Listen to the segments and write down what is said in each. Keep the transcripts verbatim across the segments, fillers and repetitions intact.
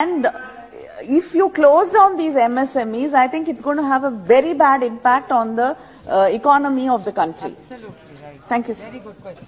And if you close down these M S M Es, I think it's going to have a very bad impact on the uh, economy of the country. Absolutely right. Thank you, sir. Very good question.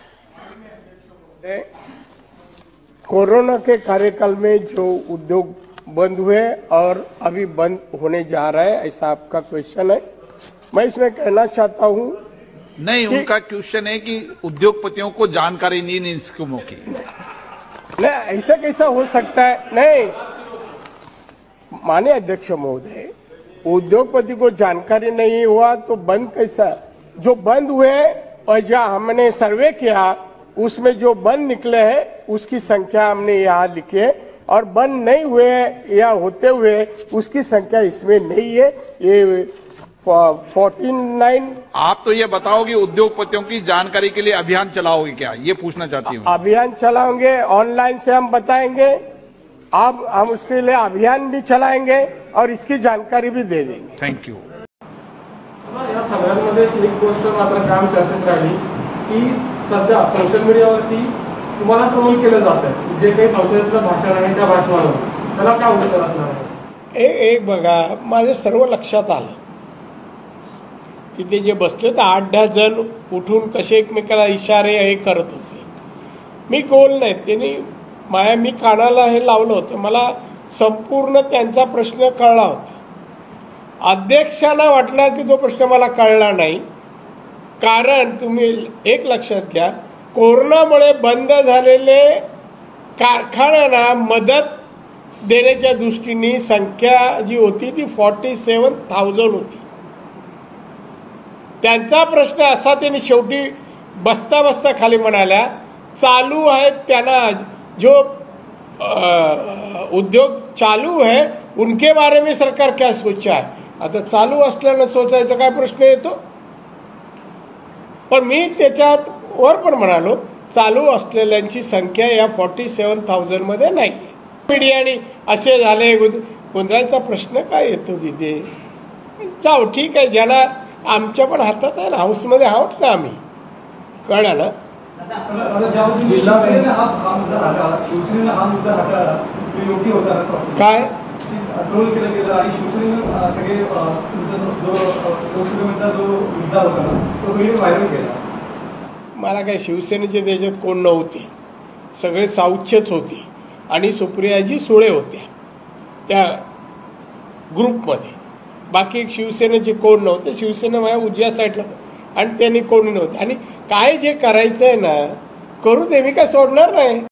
Corona के कार्यकाल में जो उद्योग बंद हुए और अभी बंद होने जा रहा है, ऐसा आपका क्वेश्चन है। मैं इसमें कहना चाहता हूं नहीं, उनका क्वेश्चन है कि उद्योगपतियों को जानकारी नहीं इन स्कीमों की। नहीं, ऐसा कैसा हो सकता है? नहीं, माननीय अध्यक्ष महोदय, उद्योगपति को जानकारी नहीं हुआ तो बंद कैसा? जो बंद हुए और जहां हमने सर्वे किया उसमें जो बंद निकले हैं उसकी संख्या हमने यहाँ लिखी है, और बंद नहीं हुए या होते हुए उसकी संख्या इसमें नहीं है। ये फोर्टीन नाइन। आप तो ये बताओ कि उद्योगपतियों की जानकारी के लिए अभियान चलाओगे क्या, ये पूछना चाहती हूँ। अभियान चलाएंगे, ऑनलाइन से हम बताएंगे, आप हम उसके लिए अभियान भी चलाएंगे और इसकी जानकारी भी दे देंगे। Thank you. या सगळ्यांमध्ये एक गोष्ट मात्र काम चर्चेत राहिली की सध्या सोशल मीडियावरती तुम्हाला ट्रोल केलं जात आहे, जे काही संसदेतलं भाषण आहे त्या भाषणावर त्याला काय उत्तर असणार आहे? एक बघा, माझ्या सर्व लक्षात आलं, तिथे जे बसले तर आठ दहा जण उठून कसे एकमेकाला इशारे हे करत होते. मी गोल नाही, त्यांनी माया मी कानाला हे लावलं होतं, मला संपूर्ण त्यांचा प्रश्न कळला होता. अध्यक्षांना वाटलं की तो प्रश्न मला कळला नाही, कारण तुम्ही एक लक्षात घ्या, कोरोनामुळे बंद झालेले कारखान्यांना मदत देण्याच्या दृष्टीने संख्या जी होती ती फॉर्टी सेवन थाउजंड होती. त्यांचा प्रश्न असा, त्यांनी शेवटी बसता बसता खाली म्हणाल्या, चालू आहेत त्यांना जो उद्योग चालू है उनके बारे में सरकार क्या सोचा है. आता चालू असल्यानं सोचायचा काय प्रश्न येतो? पण मी त्याच्यावर पण म्हणालो, चालू असलेल्यांची संख्या या फॉर्टी सेवन थाउजंड मध्ये नाही. मीडियाने असे झाले गोंधळाचा प्रश्न काय येतो तिथे? जाऊ, ठीक आहे, ज्यांना आमच्या पण हातात आहे ना, हाऊसमध्ये आहोत ना आम्ही, कळलं ना. काय ट्रोल केलं गेलं आणि शिवसेनेनं सगळे जो लोकसभेचा जो मुद्दा होता ना तो व्हिडिओ व्हायरल केला. मला काय शिवसेनेचे त्याच्यात कोण नव्हते, सगळे साऊथचेच होते आणि सुप्रियाजी सुळे होत्या त्या ग्रुपमध्ये. बाकी शिवसेनेचे कोण नव्हते, शिवसेना माझ्या उजव्या साईडला आणि त्यांनी कोणी नव्हते. आणि काय जे करायचंय ना करू दे, मी काय सोडणार नाही.